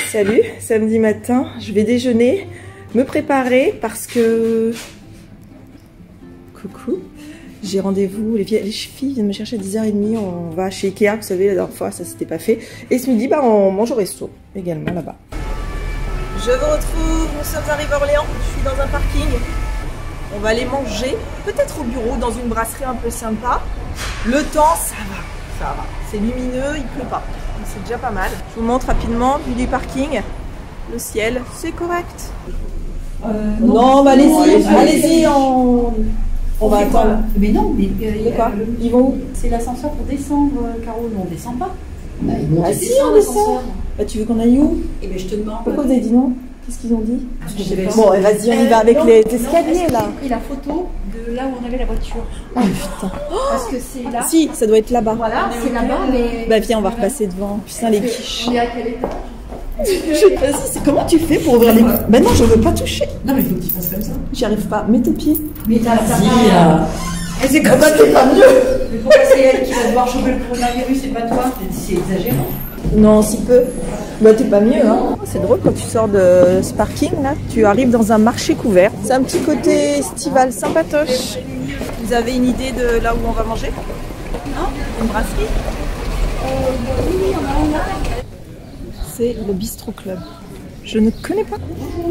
Salut, samedi matin, je vais déjeuner, me préparer parce que... Coucou, j'ai rendez-vous, les filles viennent me chercher à 10h30, on va chez Ikea, vous savez, la dernière fois ça s'était pas fait. Et ce midi, bah, on mange au resto, également là-bas. Je vous retrouve, nous sommes arrivés à Orléans, je suis dans un parking. On va aller manger, peut-être au bureau, dans une brasserie un peu sympa. Le temps, ça va. C'est lumineux, il pleut pas. C'est déjà pas mal. Je vous montre rapidement, vue du parking. Le ciel, c'est correct. Non, bah allez-y, on va attendre. Mais non, mais quoi ils vont où? C'est l'ascenseur pour descendre, Caro. Nous, on descend pas. Bah, ils vont si, on descend. Bah, tu veux qu'on aille où? Eh ben, je te demande. Pourquoi vous avez dit non? Qu'est-ce qu'ils ont dit? Je sais pas. Bon, vas-y, on y va avec les escaliers là. J'ai pris la photo de là où on avait la voiture. Oh putain. Parce que c'est là. Si, ça doit être là-bas. Voilà, c'est là-bas, mais. Bah viens, on va repasser devant. Putain, les quiches. On est à quel étage? Vas-y, comment tu fais pour ouvrir les... Bah non, je veux pas toucher. Non, mais il faut que tu fasses comme ça. J'y arrive pas. Mets tes pieds. Mais t'as Et c'est comme ça, c'est pas mieux. Mais pourquoi c'est elle qui va devoir choper le coronavirus et pas toi? C'est exagérant. Non, si peu. Bah t'es pas mieux, hein. C'est drôle quand tu sors de ce parking là, tu arrives dans un marché couvert. C'est un petit côté estival sympatoche. Vous avez une idée de là où on va manger? Non? Une brasserie? Oui, on a. C'est le Bistro Club. Je ne connais pas.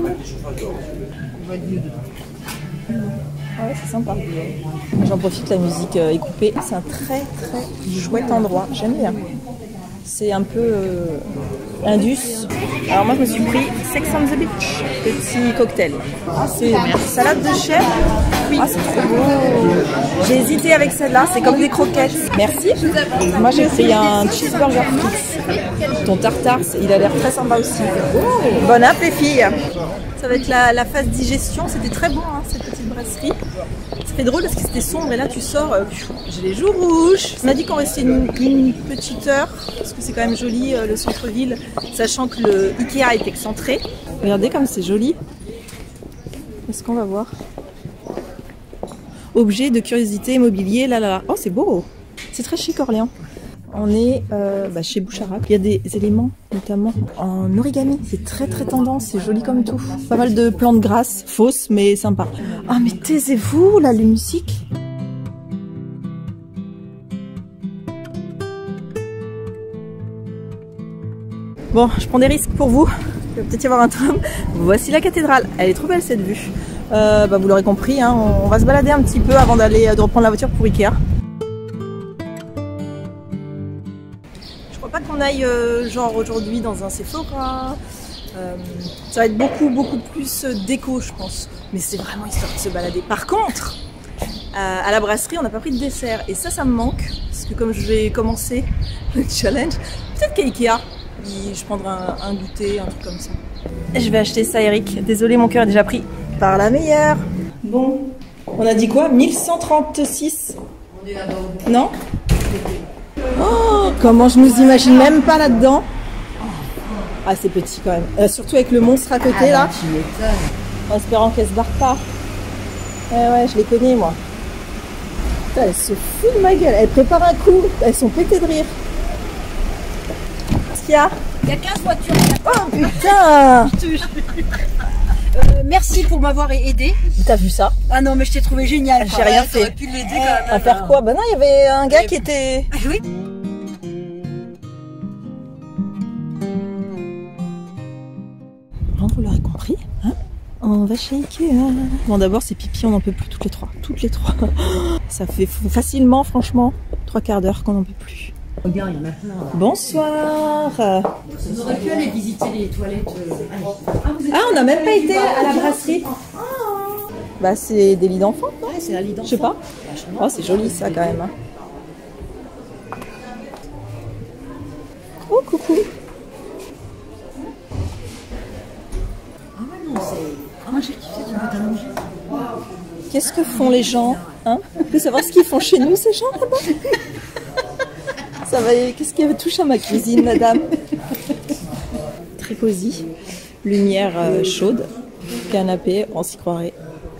Ouais, c'est sympa. J'en profite, la musique est coupée. C'est un très chouette endroit. J'aime bien. C'est un peu indus. Alors moi je me suis pris Sex on the Beach, petit cocktail. Ah, c'est salade de chèvre. Ah, c'est trop beau. J'ai hésité avec celle-là, c'est comme des croquettes. Merci. Moi j'ai pris un cheeseburger fixe. Ton tartare, il a l'air très sympa aussi. Bon app les filles. Ça va être la phase digestion. C'était très bon hein, cette petite brasserie. C'est drôle parce que c'était sombre et là tu sors, j'ai les joues rouges. On m'a dit qu'on restait une petite heure parce que c'est quand même joli le centre-ville, sachant que le Ikea est excentré. Regardez comme c'est joli. Est-ce qu'on va voir? Objet de curiosité immobilier, là. Oh c'est beau. C'est très chic Orléans. On est chez Boucharac. Il y a des éléments, notamment en origami. C'est très tendance, c'est joli comme tout. Pas mal de plantes grasses, fausses, mais sympa. Ah mais taisez-vous, là, les musiques. Bon, je prends des risques pour vous. Il va peut-être y avoir un tram. Voici la cathédrale. Elle est trop belle cette vue. Vous l'aurez compris, hein, on va se balader un petit peu avant de reprendre la voiture pour Ikea. Pas qu'on aille genre aujourd'hui dans un Sephora, ça va être beaucoup plus déco je pense, mais c'est vraiment histoire de se balader. Par contre à la brasserie on n'a pas pris de dessert et ça me manque parce que comme je vais commencer le challenge, peut-être qu'à Ikea je prendrai un goûter, un truc comme ça. Et je vais acheter ça Eric, désolé mon cœur est déjà pris par la meilleure. Bon, on a dit quoi? 1136? On est là-bas. Non? Oh, comment je nous imagine même pas là-dedans. Ah c'est petit quand même, surtout avec le monstre à côté là. En espérant qu'elle se barre pas. Ouais je les connais moi. Putain, elle se fout de ma gueule, elle prépare un coup, elles sont pétées de rire. Qu'est-ce qu'il y a? Il y a 15 voitures. Oh putain. Merci pour m'avoir aidé. T'as vu ça? Ah non mais je t'ai trouvé génial. J'ai rien fait. T'aurais pu l'aider quand même. À faire quoi? Bah non, il y avait un gars qui était... Ah oui. Bon, vous l'aurez compris, hein? On va chez Ikea. Bon d'abord c'est pipi, on n'en peut plus toutes les trois. Ça fait facilement franchement 3/4 d'heure qu'on n'en peut plus. Regarde, il y en a plein. Bonsoir. On aurait pu aller visiter les toilettes. Ah, on n'a même pas été à la brasserie. Bah c'est des lits d'enfants. Ouais, c'est un lit d'enfant. Je sais pas. Oh c'est joli ça quand même. Hein. Oh coucou. Ah ouais non c'est. Ah moi j'ai kiffé du bout à manger. Qu'est-ce que font les gens? Hein? On peut savoir ce qu'ils font chez nous ces gens là-bas? Ça va, qu'est-ce qui touche à ma cuisine, madame? Très cosy, lumière chaude, canapé, on s'y croirait.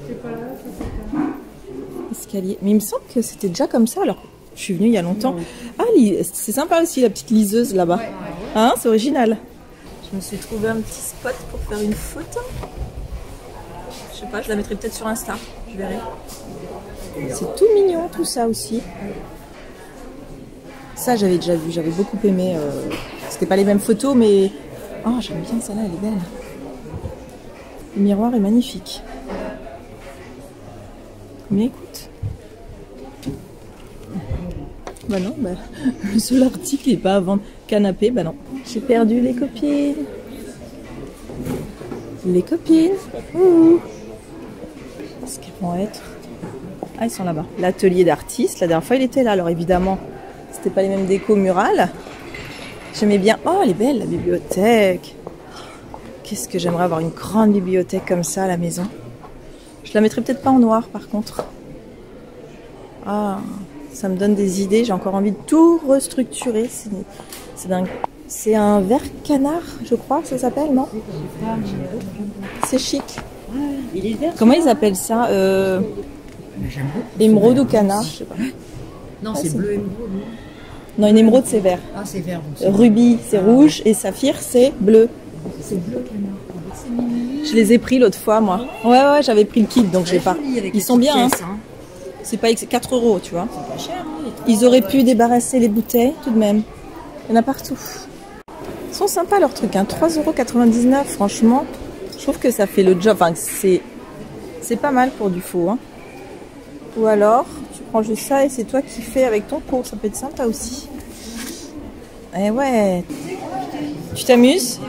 Escalier. Mais il me semble que c'était déjà comme ça, alors je suis venue il y a longtemps. Ah, c'est sympa aussi la petite liseuse là-bas. Hein, c'est original. Je me suis trouvé un petit spot pour faire une photo. Je sais pas, je la mettrai peut-être sur Insta, je verrai. C'est tout mignon tout ça aussi. Ça j'avais déjà vu, j'avais beaucoup aimé. C'était pas les mêmes photos mais... Oh j'aime bien celle-là, elle est belle. Le miroir est magnifique. Mais écoute. Bah non, bah, le seul article n'est pas à vendre. Canapé, bah non. J'ai perdu les copines. Les copines. Ouh. Est-ce qu'elles vont être? Ah, ils sont là-bas. L'atelier d'artistes. La dernière fois, il était là. Alors évidemment, c'était pas les mêmes décos murales. J'aimais bien. Oh, elle est belle, la bibliothèque. Qu'est-ce que j'aimerais avoir une grande bibliothèque comme ça à la maison. Je la mettrais peut-être pas en noir, par contre. Ah, ça me donne des idées. J'ai encore envie de tout restructurer. C'est dingue. C'est un verre canard, je crois, ça s'appelle, non? C'est chic. Comment ils appellent ça? Émeraude ou canard, je sais pas. Non, c'est bleu émeraude. Non, une émeraude, c'est vert. Ah, c'est vert. Donc Rubis, c'est rouge. Et saphir, c'est bleu. c'est bleu canard. Je les ai pris l'autre fois, moi. Ouais, j'avais pris le kit, donc j'ai pas. Ils sont bien, hein. C'est pas 4 €, tu vois. C'est pas cher, hein, Ils auraient pu débarrasser les bouteilles, tout de même. Il y en a partout. Ils sont sympas leurs trucs, hein. 3,99 €, franchement. Je trouve que ça fait le job. Enfin, c'est pas mal pour du faux, hein. Ou alors, tu prends juste ça et c'est toi qui fais avec ton pot. Ça peut être sympa aussi. Eh ouais. Tu t'amuses?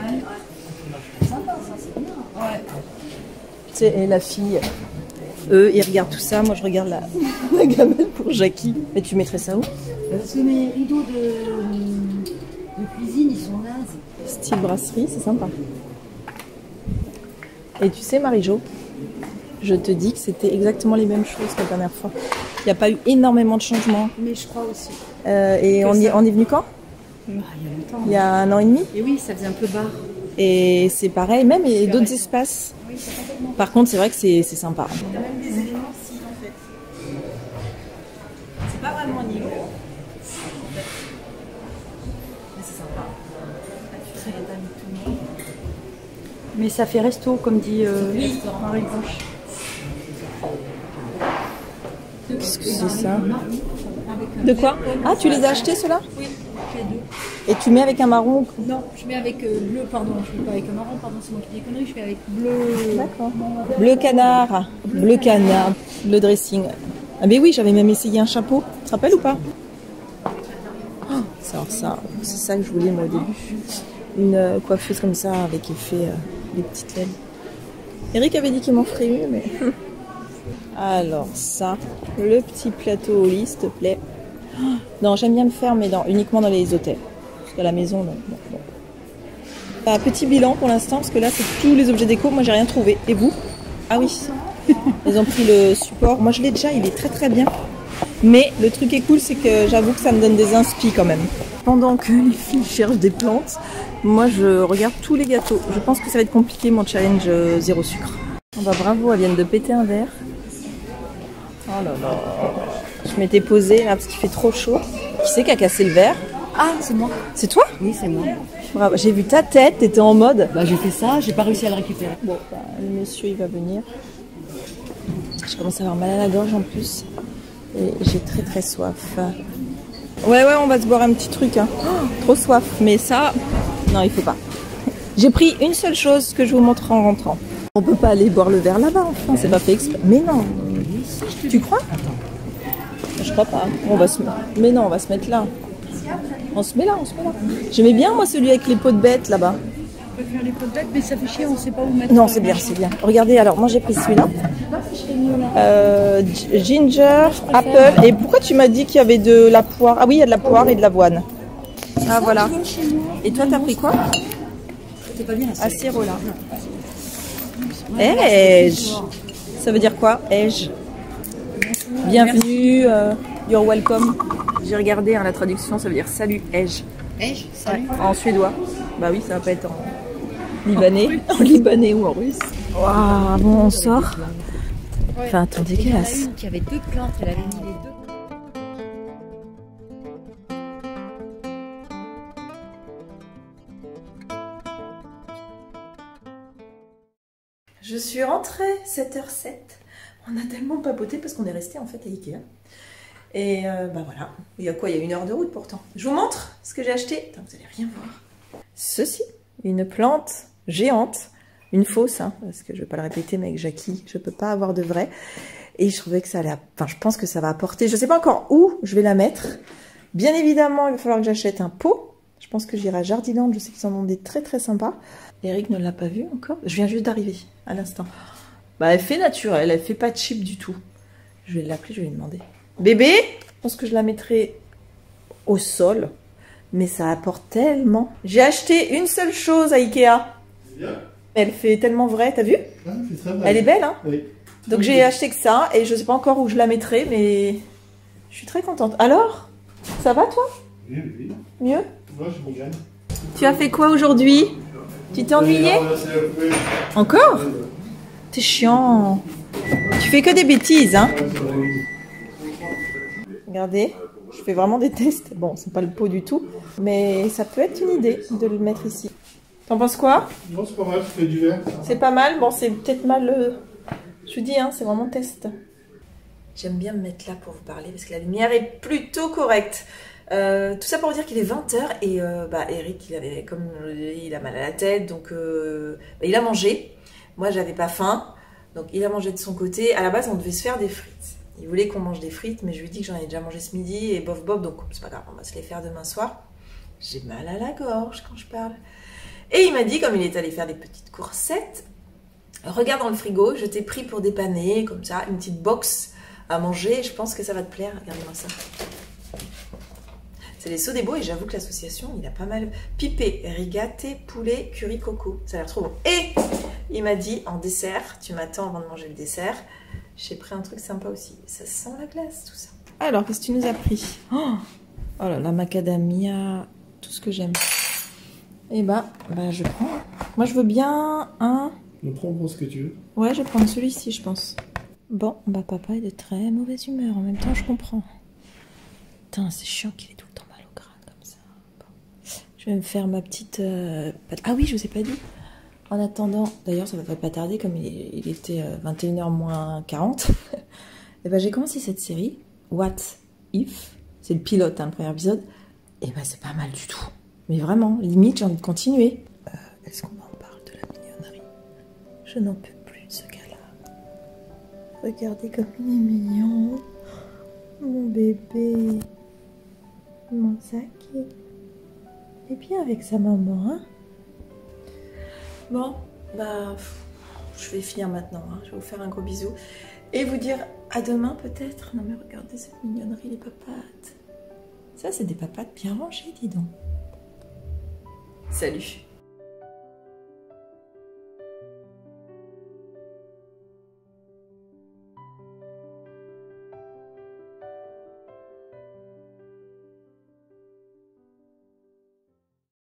Tu sais, et la fille, eux, ils regardent tout ça. Moi, je regarde la gamelle pour Jackie. Mais tu mettrais ça où? Parce que mes rideaux de cuisine, ils sont nazes. Style brasserie, c'est sympa. Et tu sais, Marie-Jo, je te dis que c'était exactement les mêmes choses que la dernière fois. Il n'y a pas eu énormément de changements. Mais je crois aussi. Et on est venu quand? Il y a longtemps. Il y a 1 an et demi. Et oui, ça faisait un peu bar. Et c'est pareil, même et d'autres espaces. Oui, c'est complètement. Par contre, c'est vrai que c'est sympa. Il y a même des éléments si, en fait. C'est pas vraiment un niveau. Mais c'est sympa. Mais ça fait resto, comme dit Marie Blanche. Qu'est-ce que c'est ça? De quoi? Ah, tu les as achetés ceux-là? Oui, j'ai deux. Et tu mets avec un marron? Non, je mets avec bleu, pardon. Je ne fais pas avec un marron, pardon, c'est moi qui dis des conneries. Je fais avec bleu. D'accord. Bleu canard. Bleu canard. Le dressing. Ah mais oui, j'avais même essayé un chapeau. Tu te rappelles ou pas? Oh, c'est ça que je voulais moi au début. Une coiffeuse comme ça avec effet des petites laines. Eric avait dit qu'il m'en ferait une, mais... Alors ça, le petit plateau au lit, s'il te plaît. Non, j'aime bien le faire, mais uniquement dans les hôtels. Parce qu'à la maison, non. Un petit bilan pour l'instant, parce que là, c'est tous les objets déco. Moi, j'ai rien trouvé. Et vous? Ah oui. Ils ont pris le support. Moi, je l'ai déjà. Il est très très bien. Mais le truc est cool, c'est que j'avoue que ça me donne des inspi quand même. Pendant que les filles cherchent des plantes, moi, je regarde tous les gâteaux. Je pense que ça va être compliqué, mon challenge zéro sucre. Oh bah bravo, elles viennent de péter un verre. Oh là là. Je m'étais posée là parce qu'il fait trop chaud. Qui c'est qui a cassé le verre? Ah, c'est moi. C'est toi? Oui, c'est moi. Bravo. J'ai vu ta tête, t'étais en mode. Bah, j'ai fait ça, j'ai pas réussi à le récupérer. Bon, bah, le monsieur il va venir. Je commence à avoir mal à la gorge en plus. Et j'ai très très soif. Ouais, on va se boire un petit truc. Hein. Oh, trop soif. Mais ça, non, il faut pas. J'ai pris une seule chose que je vous montre en rentrant. On peut pas aller boire le verre là-bas, enfin, c'est pas fait exprès. Mais non. Tu crois? Je crois pas. Mais non, on va se mettre là. On se met là. J'aimais bien moi celui avec les peaux de bête là-bas. On peut faire les pots de bête, mais ça fait chier, on sait pas où mettre. Non, c'est bien. Regardez, alors moi j'ai pris celui-là. Ginger, apple. Et pourquoi tu m'as dit qu'il y avait de la poire? Ah oui, il y a de la poire et de l'avoine. Ah voilà. Et toi, t'as pris quoi? C'est pas bien. Ah, sirop là. Edge. Ça veut dire quoi? Edge. Bienvenue, you're welcome. J'ai regardé hein, la traduction, ça veut dire salut, Edge. Edge, salut. Ouais, en suédois. Bah oui, ça va pas être en libanais, en libanais ou en russe. Waouh, bon, on sort. Enfin, attends, dégueulasse. Il y en a une qui avait 2 plantes, elle avait mis les 2. Je suis rentrée, 7h07. On a tellement papoté parce qu'on est resté en fait à Ikea. Et bah voilà, il y a quoi? Il y a 1 heure de route pourtant. Je vous montre ce que j'ai acheté. Attends, vous allez rien voir. Ceci, une plante géante. Une fausse, hein, parce que je ne vais pas le répéter, mais avec Jackie, je ne peux pas avoir de vrai. Et je trouvais que ça allait... Enfin, je pense que ça va apporter... Je ne sais pas encore où je vais la mettre. Bien évidemment, il va falloir que j'achète un pot. Je pense que j'irai à Jardiland. Je sais qu'ils en ont des très très sympas. Eric ne l'a pas vu encore. Je viens juste d'arriver, à l'instant. Bah, elle fait naturelle, elle fait pas cheap du tout. Je vais l'appeler, je vais lui demander. Bébé, je pense que je la mettrai au sol. Mais ça apporte tellement. J'ai acheté une seule chose à Ikea. C'est bien. Elle fait tellement vrai, t'as vu? Ah, très bien. Elle est belle, hein? Oui. Donc j'ai acheté que ça, et je sais pas encore où je la mettrai, mais je suis très contente. Alors, ça va toi? Oui, oui. Mieux? Moi, je regarde. Tu as fait quoi aujourd'hui? Tu t'es ennuyé? Encore? T'es chiant. Tu fais que des bêtises, hein? Regardez, je fais vraiment des tests. Bon, c'est pas le pot du tout, mais ça peut être une idée de le mettre ici. T'en penses quoi? Non, c'est pas mal, tu fais du verre. C'est pas mal, bon c'est peut-être mal, je vous dis, hein, c'est vraiment test. J'aime bien me mettre là pour vous parler parce que la lumière est plutôt correcte. Tout ça pour vous dire qu'il est 20h et bah, Eric, il a mal à la tête, donc bah, il a mangé. Moi j'avais pas faim, donc il a mangé de son côté. À la base on devait se faire des frites. Il voulait qu'on mange des frites, mais je lui ai dit que j'en ai déjà mangé ce midi et bof bof, donc c'est pas grave, on va se les faire demain soir. J'ai mal à la gorge quand je parle. Et il m'a dit, comme il est allé faire des petites coursettes, regarde dans le frigo, je t'ai pris pour dépanner, comme ça, une petite box à manger, je pense que ça va te plaire, regarde-moi ça. C'est les Sodebo et j'avoue que l'association, il a pas mal pipé, rigaté, poulet, curry, coco, ça a l'air trop bon. Et il m'a dit, en dessert, tu m'attends avant de manger le dessert, j'ai pris un truc sympa aussi, ça sent la glace tout ça. Alors, qu'est-ce que tu nous as pris? Oh là là, macadamia, tout ce que j'aime. Et bah, je prends. Moi, je veux bien un... On prend ce que tu veux. Ouais, je vais prendre celui-ci, je pense. Bon, bah papa est de très mauvaise humeur. En même temps, je comprends. Putain, c'est chiant qu'il ait tout le temps mal au crâne comme ça. Bon. Je vais me faire ma petite... Ah oui, je vous ai pas dit. En attendant, d'ailleurs, ça va pas tarder, comme il était 21h moins 40. Et bah, j'ai commencé cette série, What If. C'est le pilote, hein, le premier épisode. Et bah, c'est pas mal du tout. Mais vraiment, limite, j'ai envie de continuer. Est-ce qu'on en parle de la mignonnerie? Je n'en peux plus de ce gars-là. Regardez comme il est mignon. Mon bébé. Mon Zaki. Il est bien avec sa maman, hein? Bon, bah, je vais finir maintenant. Hein. Je vais vous faire un gros bisou. Et vous dire à demain peut-être. Non mais regardez cette mignonnerie, les papates. Ça, c'est des papates bien rangées, dis donc. Salut.